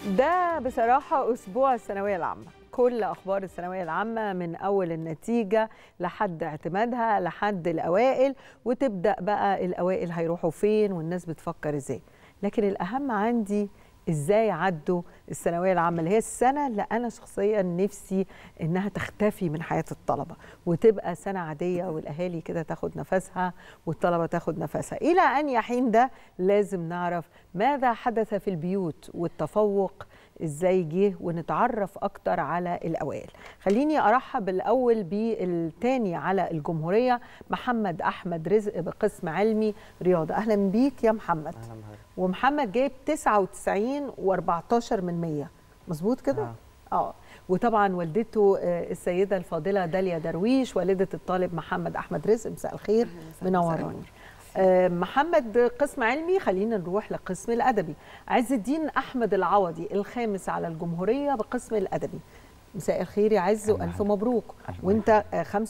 ده بصراحة أسبوع الثانوية العامة، كل أخبار الثانوية العامة من أول النتيجة لحد اعتمادها لحد الأوائل، وتبدأ بقى الأوائل هيروحوا فين والناس بتفكر إزاي. لكن الأهم عندي إزاي عدوا الثانوية العامة اللي هي السنة اللي أنا شخصيا نفسي إنها تختفي من حياة الطلبة وتبقى سنة عادية والأهالي كده تاخد نفسها والطلبة تاخد نفسها. إلى أن يحين ده لازم نعرف ماذا حدث في البيوت والتفوق ازاي جه ونتعرف اكتر على الاوائل. خليني ارحب الاول بالتاني على الجمهوريه محمد احمد رزق بقسم علمي رياضه. اهلا بيك يا محمد. اهلا بحضرتك. ومحمد جايب 99 و14 من 100 مظبوط كده؟ وطبعا والدته السيده الفاضله داليا درويش والده الطالب محمد احمد رزق. مساء الخير، منوراني. محمد قسم علمي. خلينا نروح لقسم الأدبي. عز الدين أحمد العوضي الخامس على الجمهورية بقسم الأدبي. مساء الخير يا عز وألف مبروك. وأنت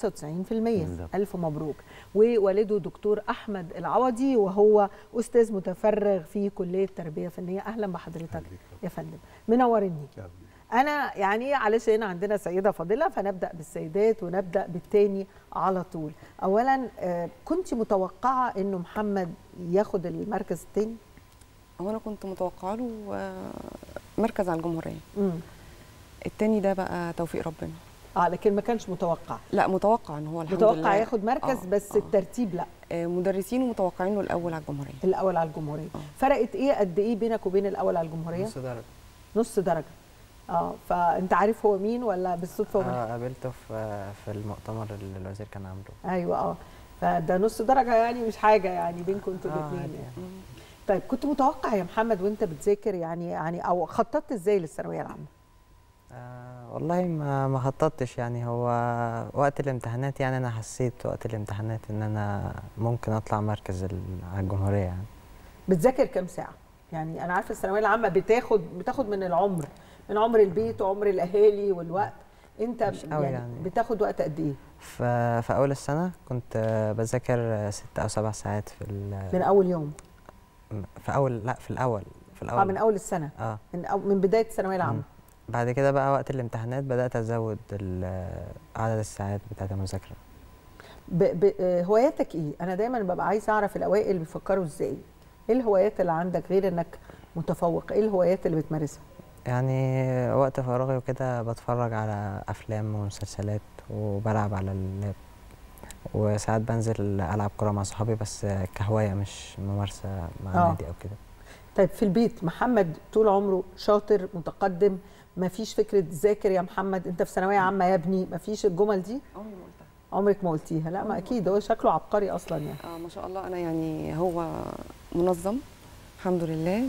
95%. ألف مبروك. ووالده دكتور أحمد العوضي وهو أستاذ متفرغ في كلية تربية فنية. أهلا بحضرتك يا فندم، منورني. أنا يعني علشان عندنا سيدة فاضلة فنبدأ بالسيدات ونبدأ بالتاني على طول. أولا كنت متوقعة إنه محمد ياخد المركز التاني؟ هو أنا كنت متوقعة له مركز على الجمهورية. التاني ده بقى توفيق ربنا. لكن ما كانش متوقع. لا متوقع إن هو الحمد متوقع لله ياخد مركز بس الترتيب لا. مدرسين متوقعين له الأول على الجمهورية. الأول على الجمهورية. فرقت إيه قد إيه بينك وبين الأول على الجمهورية؟ نص درجة. نص درجة. فانت عارف هو مين ولا بالصدفه؟ قابلته في المؤتمر اللي الوزير كان عامله. ايوه فده نص درجه يعني مش حاجه يعني بينكم انتوا الاثنين يعني. طيب كنت متوقع يا محمد وانت بتذاكر يعني او خططت ازاي للثانويه العامه؟ والله ما خططتش يعني. هو وقت الامتحانات يعني انا حسيت وقت الامتحانات ان انا ممكن اطلع مركز على الجمهوريه يعني. بتذاكر كام ساعه؟ يعني انا عارفه الثانويه العامه بتاخد من العمر، من عمر البيت وعمر الاهالي والوقت. انت يعني بتاخد وقت قد ايه؟ في اول السنه كنت بذاكر 6 أو 7 ساعات من اول يوم. في الاول من اول السنه. من بدايه الثانويه العامه. بعد كده بقى وقت الامتحانات بدات ازود عدد الساعات بتاعه المذاكره. هواياتك ايه؟ انا دايما ببقى عايزه اعرف الاوائل بيفكروا ازاي. ايه الهوايات اللي عندك غير انك متفوق؟ ايه الهوايات اللي بتمارسها؟ يعني وقت فراغي وكده بتفرج على افلام ومسلسلات وبلعب على اللاب، وساعات بنزل العب كوره مع صحابي بس كهوايه مش ممارسه مع نادي او كده. طيب في البيت محمد طول عمره شاطر متقدم، ما فيش فكره ذاكر يا محمد انت في ثانويه عامه يا ابني، ما فيش الجمل دي؟ عمرك ما قلتيها؟ لا ما اكيد هو شكله عبقري اصلا يعني. ما شاء الله. انا يعني هو منظم الحمد لله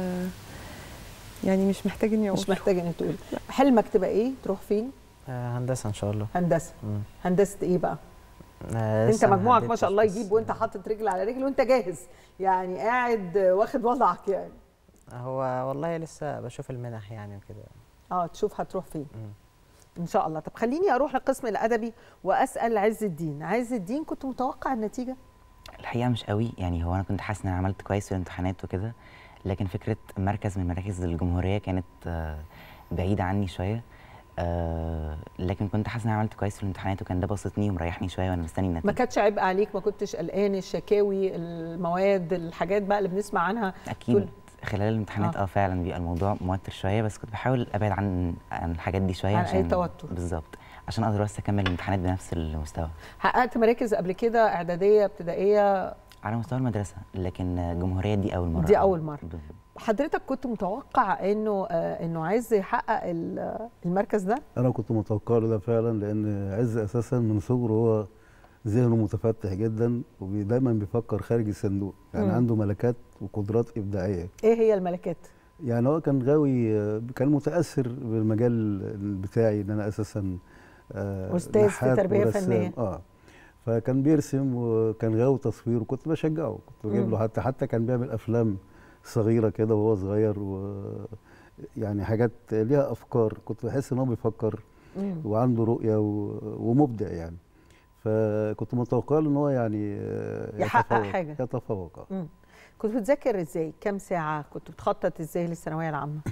يعني مش محتاج اني اقول. مش محتاج اني تقول. حلمك تبقى ايه؟ تروح فين؟ هندسه ان شاء الله. هندسه. هندسه ايه بقى؟ انت مجموعك ما شاء الله يجيب وانت حاطط رجل على رجل وانت جاهز يعني قاعد واخد وضعك يعني. هو والله لسه بشوف المنح يعني وكده. تشوف هتروح فين ان شاء الله. طب خليني اروح للقسم الادبي واسال عز الدين. عز الدين كنت متوقع النتيجه؟ الحقيقه مش قوي يعني. هو انا كنت حاسس ان انا عملت كويس في الامتحانات وكده، لكن فكره مركز من مراكز الجمهوريه كانت بعيده عني شويه. لكن كنت حاسس ان انا عملت كويس في الامتحانات وكان ده بسطني ومريحني شويه وانا مستني النتيجه. ما كانتش عبء عليك؟ ما كنتش قلقان؟ الشكاوي المواد الحاجات بقى اللي بنسمع عنها اكيد خلال الامتحانات فعلا بيبقى الموضوع موتر شويه، بس كنت بحاول ابعد عن الحاجات دي شويه عن اي توتر. بالظبط عشان اقدر بس اكمل الامتحانات بنفس المستوى. حققت مراكز قبل كده اعداديه ابتدائيه؟ على مستوى المدرسه، لكن الجمهوريه دي اول مره. دي اول مره. حضرتك كنت متوقع انه عز يحقق المركز ده؟ انا كنت متوقع له ده فعلا، لان عز اساسا من صغره هو ذهنه متفتح جدا ودايما بيفكر خارج الصندوق يعني. عنده ملكات وقدرات ابداعيه. ايه هي الملكات؟ يعني هو كان غاوي، كان متاثر بالمجال بتاعي ان انا اساسا استاذ في تربيه فنيه. فكان بيرسم وكان غاوي تصوير وكنت بشجعه، كنت بجيب له حتى كان بيعمل افلام صغيره كده وهو صغير، يعني حاجات ليها افكار، كنت بحس ان هو بيفكر وعنده رؤيه ومبدع يعني. فكنت متوقع له ان هو يعني يحقق حاجه، يتفوق. كنت بتذاكر ازاي؟ كام ساعه؟ كنت بتخطط ازاي للثانويه العامه؟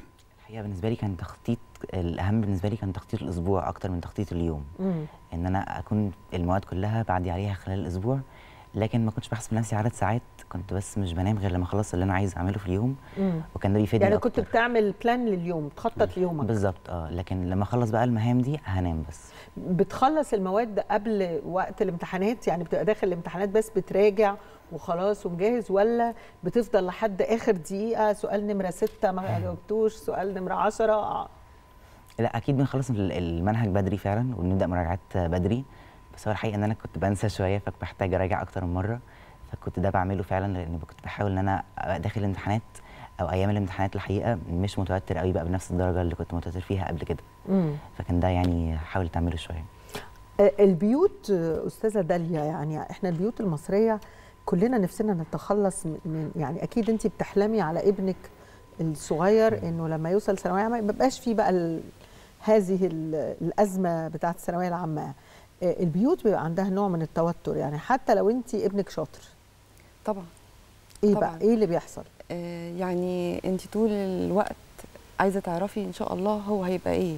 الحقيقه بالنسبه لي كان تخطيط، الاهم بالنسبه لي كان تخطيط الاسبوع اكتر من تخطيط اليوم. ان انا اكون المواد كلها بعدي عليها خلال الاسبوع، لكن ما كنتش بحسب لنفسي عدد ساعات، كنت بس مش بنام غير لما اخلص اللي انا عايز اعمله في اليوم. وكان ده بيفيدني يعني أكتر. كنت بتعمل بلان لليوم، تخطط ليومك بالظبط. لكن لما اخلص بقى المهام دي هنام بس. بتخلص المواد قبل وقت الامتحانات؟ يعني بتبقى داخل الامتحانات بس بتراجع وخلاص ومجهز، ولا بتفضل لحد اخر دقيقه سؤال نمره 6 ما جاوبتوش، سؤال نمره 10؟ لا اكيد بنخلص المنهج بدري فعلا وبنبدا مراجعات بدري، بس هو الحقيقه ان انا كنت بنسى شويه فبحتاج اراجع اكتر من مره، فكنت ده بعمله فعلا لان كنت بحاول ان انا ابقى داخل الامتحانات او ايام الامتحانات الحقيقه مش متوتر قوي بقى بنفس الدرجه اللي كنت متوتر فيها قبل كده. فكان ده يعني حاولت اعمله شويه. البيوت استاذه داليا، يعني احنا البيوت المصريه كلنا نفسنا نتخلص من يعني اكيد انت بتحلمي على ابنك الصغير انه لما يوصل ثانويه عامه ما يبقاش فيه بقى هذه الازمه بتاعه الثانويه العامه. البيوت بيبقى عندها نوع من التوتر، يعني حتى لو انت ابنك شاطر. طبعا. ايه طبعا. بقى ايه اللي بيحصل؟ يعني انت طول الوقت عايزه تعرفي ان شاء الله هو هيبقى ايه.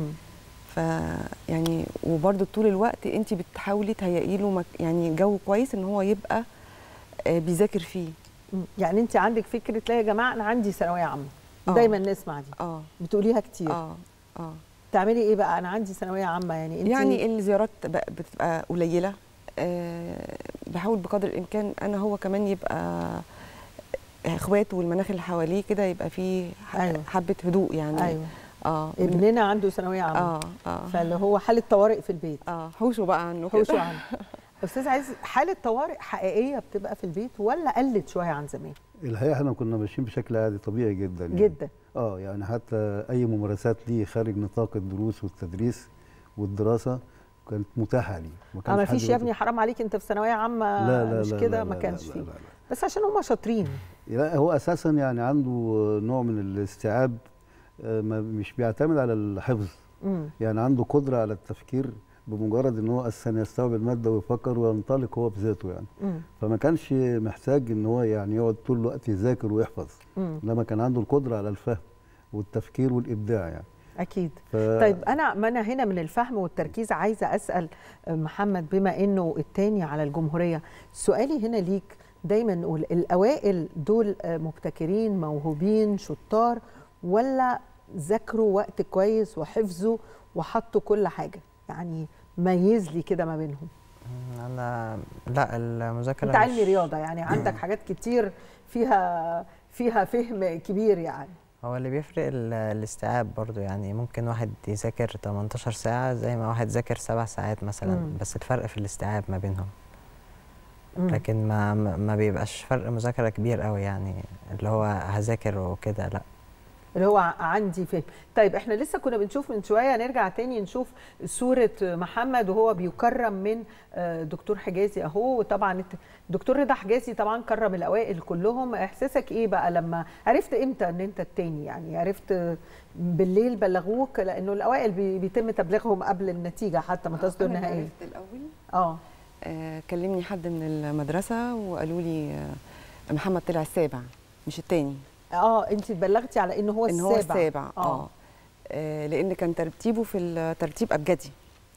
يعني وبرده طول الوقت انت بتحاولي تهيئي له يعني جو كويس ان هو يبقى بيذاكر فيه. يعني انت عندك فكره لا يا جماعه انا عندي ثانويه عامه، دايما نسمع دي. بتقوليها كتير. تعملي ايه بقى انا عندي ثانويه عامه؟ يعني انت يعني الزيارات بتبقى قليله، بحاول بقدر الامكان انا هو كمان يبقى اخواته والمناخ اللي حواليه كده يبقى فيه حبه هدوء يعني. ايوه. ابننا عنده ثانويه عامه. فاللي هو حاله طوارئ في البيت. حوشوا بقى عنه كده. حوشوا عنه. استاذ عايز، حاله طوارئ حقيقيه بتبقى في البيت ولا قلت شويه عن زمان؟ الحقيقه احنا كنا ماشيين بشكل عادي طبيعي جدا يعني. جدا. يعني حتى اي ممارسات ليه خارج نطاق الدروس والتدريس والدراسه كانت متاحه ليه. ما فيش يا ابني حرام عليك انت في ثانويه عامه. لا لا مش كده، ما كانش فيه. بس عشان هم شاطرين. لا هو اساسا يعني عنده نوع من الاستيعاب، مش بيعتمد على الحفظ. يعني عنده قدره على التفكير بمجرد ان هو اساسا يستوعب الماده ويفكر وينطلق هو بذاته يعني. فما كانش محتاج ان هو يعني يقعد طول الوقت يذاكر ويحفظ، انما كان عنده القدره على الفهم والتفكير والابداع يعني. اكيد. طيب ما انا هنا من الفهم والتركيز عايزه اسال محمد، بما انه الثاني على الجمهوريه، سؤالي هنا ليك دايما نقول الاوائل دول مبتكرين موهوبين شطار، ولا ذاكروا وقت كويس وحفظوا وحطوا كل حاجه؟ يعني ميز لي كده ما بينهم. انا لا، المذاكره انت علمي رياضه يعني عندك حاجات كتير فيها فهم كبير يعني. هو اللي بيفرق الاستيعاب برضو، يعني ممكن واحد يذاكر 18 ساعه زي ما واحد ذاكر 7 ساعات مثلا. بس الفرق في الاستيعاب ما بينهم. لكن ما بيبقاش فرق مذاكره كبير قوي، يعني اللي هو هذاكر وكده، لا اللي هو عندي فهم. طيب احنا لسه كنا بنشوف من شويه، نرجع تاني نشوف صوره محمد وهو بيكرم من دكتور حجازي اهو. وطبعا الدكتور رضا حجازي طبعا كرم الاوائل كلهم. احساسك ايه بقى لما عرفت امتى ان انت التاني؟ يعني عرفت بالليل بلغوك؟ لانه الاوائل بيتم تبليغهم قبل النتيجه حتى ما تصدر النهائيه. عرفت الاول. كلمني حد من المدرسه وقالوا لي محمد طلع السابع مش التاني. انت اتبلغتي على انه هو السابع. هو السابع. لان كان ترتيبه في الترتيب ابجدي.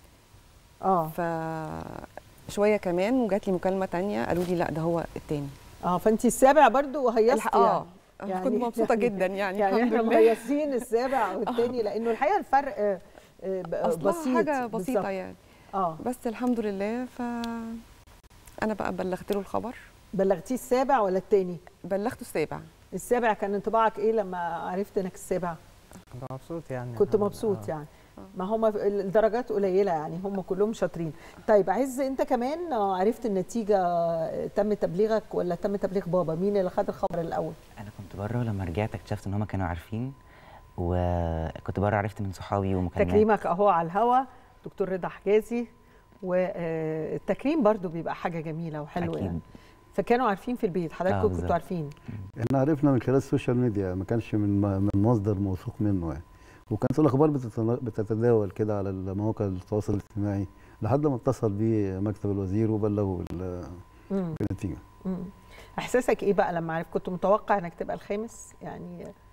فشويه كمان وجات لي مكالمه ثانيه قالوا لي لا ده هو الثاني. فانت السابع برضو وهيصتي. يعني كنت مبسوطه جدا يعني احنا مهيصين السابع والثاني لانه الحقيقه الفرق بسيط، حاجه بسيطه يعني. بس الحمد لله. انا بقى بلغت له الخبر. بلغتيه السابع ولا الثاني؟ بلغته السابع. السابع كان انطباعك ايه لما عرفت انك السابع؟ كنت مبسوط يعني. كنت مبسوط يعني. ما هم الدرجات قليله يعني، هم كلهم شاطرين. طيب عز، انت كمان عرفت النتيجه تم تبليغك ولا تم تبليغ بابا؟ مين اللي خد الخبر الاول؟ انا كنت بره، لما رجعت اكتشفت ان هم كانوا عارفين، وكنت بره عرفت من صحابي ومكالمات. تكريمك اهو على الهوا دكتور رضا حجازي، والتكريم برضو بيبقى حاجه جميله وحلوه يعني. فكانوا عارفين في البيت، حضراتكم كنتوا عارفين؟ احنا عرفنا من خلال السوشيال ميديا، ما كانش من مصدر موثوق منه يعني. وكانت الاخبار بتتداول كده على مواقع التواصل الاجتماعي لحد ما اتصل بيه مكتب الوزير وبلغوا بالنتيجه. احساسك ايه بقى لما عرفت؟ كنت متوقع انك تبقى الخامس يعني؟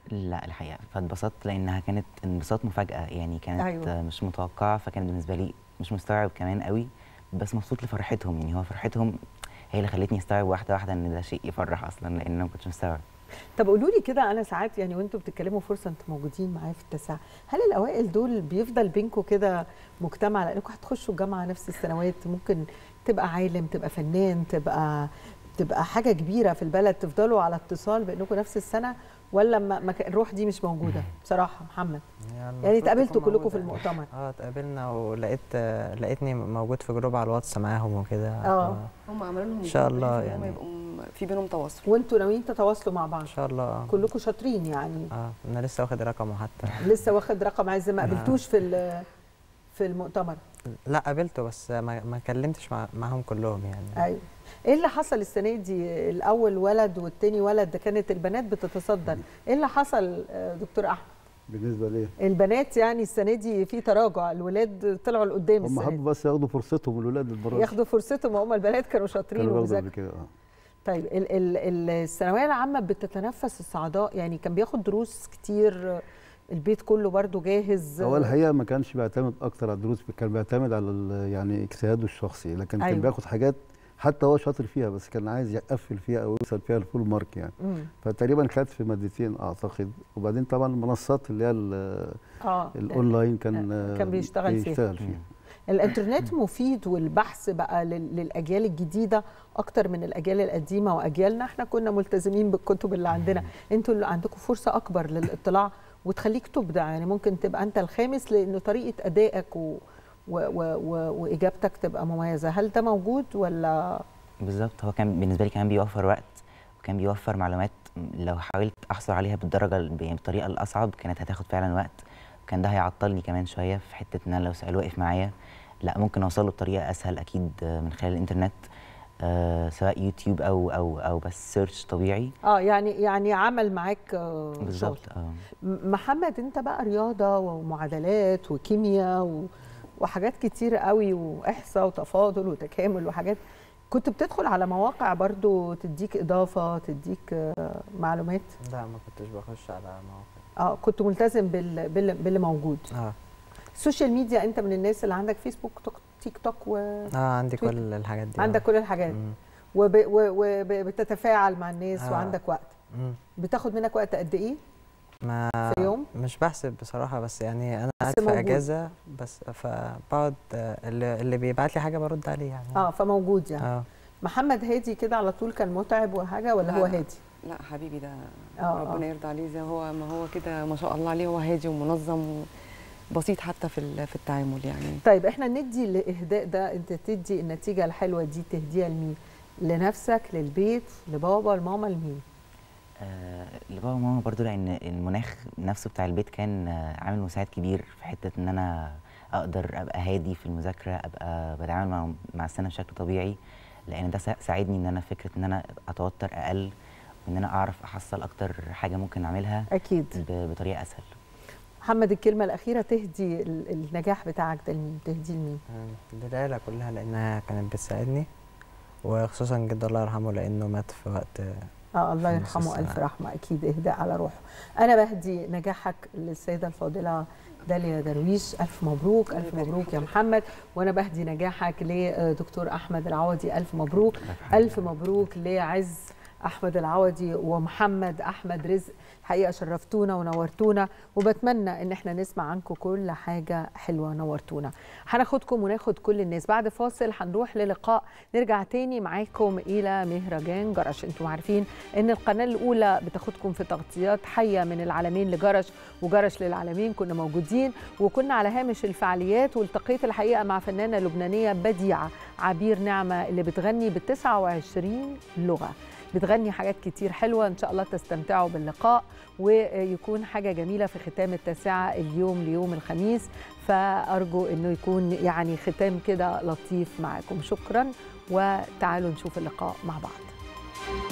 لا الحقيقه فاتبسطت لانها كانت انبساط مفاجاه، يعني كانت أيوة. مش متوقعه، فكان بالنسبه لي مش مستوعب كمان قوي، بس مبسوط لفرحتهم. يعني هو فرحتهم هي اللي خلتني استوعب واحده واحده ان ده شيء يفرح اصلا، لان انا ما كنتش مستوعب. طب قولوا لي كده، انا ساعات يعني وانتوا بتتكلموا فرصه انتوا موجودين معايا في التاسعه، هل الاوائل دول بيفضل بينكم كده مجتمع، لانكم هتخشوا الجامعه نفس السنوات، ممكن تبقى عالم، تبقى فنان، تبقى حاجه كبيره في البلد، تفضلوا على اتصال بانكم نفس السنه، ولا الروح دي مش موجوده بصراحه محمد؟ يعني اتقابلتوا كلكم في المؤتمر؟ اتقابلنا لقيتني موجود في جروب على الواتس معاهم وكده. هم عملوا لهم ان شاء الله يعني يبقوا في بينهم تواصل. وانتوا ناويين تتواصلوا مع بعض ان شاء الله؟ كلكم شاطرين يعني. انا لسه واخد رقمه حتى. لسه واخد رقم عايز، ما قابلتوش في المؤتمر؟ لا قابلته بس ما كلمتش معاهم كلهم يعني. ايوه. ايه اللي حصل السنه دي؟ الاول ولد والتاني ولد، ده كانت البنات بتتصدر، ايه اللي حصل دكتور احمد؟ بالنسبه ليه؟ البنات يعني السنه دي في تراجع، الولاد طلعوا لقدام هم حبوا بس ياخدوا فرصتهم، الولاد البراس ياخدوا فرصتهم، هم البنات كانوا شاطرين وبيذاكروا. طيب الثانويه العامه بتتنفس الصعداء، يعني كان بياخد دروس كتير، البيت كله برضو جاهز؟ هو الحقيقه ما كانش بيعتمد اكتر على الدروس، كان بيعتمد على يعني اجتهاده الشخصي، لكن أيوة. كان بياخد حاجات حتى هو شاطر فيها، بس كان عايز يقفل فيها او يوصل فيها الفول مارك يعني. فتقريبا خد في مادتين اعتقد، وبعدين طبعا المنصات اللي هي الاونلاين كان بيشتغل فيها. الانترنت مفيد، والبحث بقى للاجيال الجديده اكتر من الاجيال القديمه، واجيالنا احنا كنا ملتزمين بالكتب اللي عندنا، انتوا اللي عندكم فرصه اكبر للاطلاع وتخليك تبدع، يعني ممكن تبقى انت الخامس لانه طريقه ادائك واجابتك تبقى مميزه. هل ده موجود ولا؟ بالظبط، هو كان بالنسبه لي كمان بيوفر وقت، وكان بيوفر معلومات لو حاولت احصل عليها بالطريقه الاصعب كانت هتاخد فعلا وقت، وكان ده هيعطلني كمان شويه في حته ان انا لو سؤال واقف معايا لا ممكن اوصل له بطريقه اسهل اكيد من خلال الانترنت، سواء يوتيوب او بس سيرش طبيعي. يعني عمل معاك بالظبط. محمد انت بقى رياضه ومعادلات وكيمياء وحاجات كتير قوي، واحصاء وتفاضل وتكامل وحاجات، كنت بتدخل على مواقع برضو تديك اضافه، تديك معلومات؟ لا ما كنتش بخش على مواقع. كنت ملتزم باللي موجود. السوشيال ميديا، انت من الناس اللي عندك فيسبوك، تيك توك عندي كل الحاجات دي. عندك كل الحاجات وبتتفاعل مع الناس وعندك وقت. بتاخد منك وقت قد ايه في يوم؟ مش بحسب بصراحه، بس يعني انا قاعد في اجازه بس، فبقعد اللي بيبعت لي حاجه برد عليه يعني. فموجود يعني. محمد هادي كده على طول كان متعب وحاجه ولا هو هادي؟ لا حبيبي ده ربنا يرضى عليه، زي هو ما هو كده ما شاء الله عليه، هو هادي ومنظم بسيط حتى في التعامل يعني. طيب احنا ندي الاهداء ده، انت تدي النتيجه الحلوه دي تهديها لمين؟ لنفسك، للبيت، لبابا، لماما، لمين؟ لبابا وماما برضو، لان المناخ نفسه بتاع البيت كان عامل مساعد كبير في حته ان انا اقدر ابقى هادي في المذاكره، ابقى بتعامل مع السنه بشكل طبيعي، لان ده ساعدني ان انا فكره ان انا اتوتر اقل، وان انا اعرف احصل اكتر حاجه ممكن اعملها اكيد بطريقه اسهل. محمد الكلمه الاخيره، تهدي النجاح بتاعك ده لمين؟ تهدي لمين؟ للعيله كلها، لانها كانت بتساعدني، وخصوصا جد الله يرحمه لانه مات في وقت الله يرحمه، الف رحمه، اكيد اهداء على روحه. انا بهدي نجاحك للسيده الفاضله داليا درويش، الف مبروك، الف مبروك يا محمد. وانا بهدي نجاحك لدكتور احمد العوضي، الف مبروك، الف مبروك لعز احمد العوضي ومحمد احمد رزق، حقيقه شرفتونا ونورتونا، وبتمنى ان احنا نسمع عنكم كل حاجه حلوه، نورتونا. هناخدكم وناخد كل الناس، بعد فاصل هنروح للقاء، نرجع تاني معاكم الى مهرجان جرش. انتم عارفين ان القناه الاولى بتاخدكم في تغطيات حيه من العالمين لجرش وجرش للعالمين، كنا موجودين وكنا على هامش الفعاليات، والتقيت الحقيقه مع فنانه لبنانيه بديعه عبير نعمه اللي بتغني ب29 لغه، بتغني حاجات كتير حلوة. إن شاء الله تستمتعوا باللقاء ويكون حاجة جميلة في ختام التاسعة اليوم ليوم الخميس، فأرجو أنه يكون يعني ختام كده لطيف معكم. شكرا، وتعالوا نشوف اللقاء مع بعض.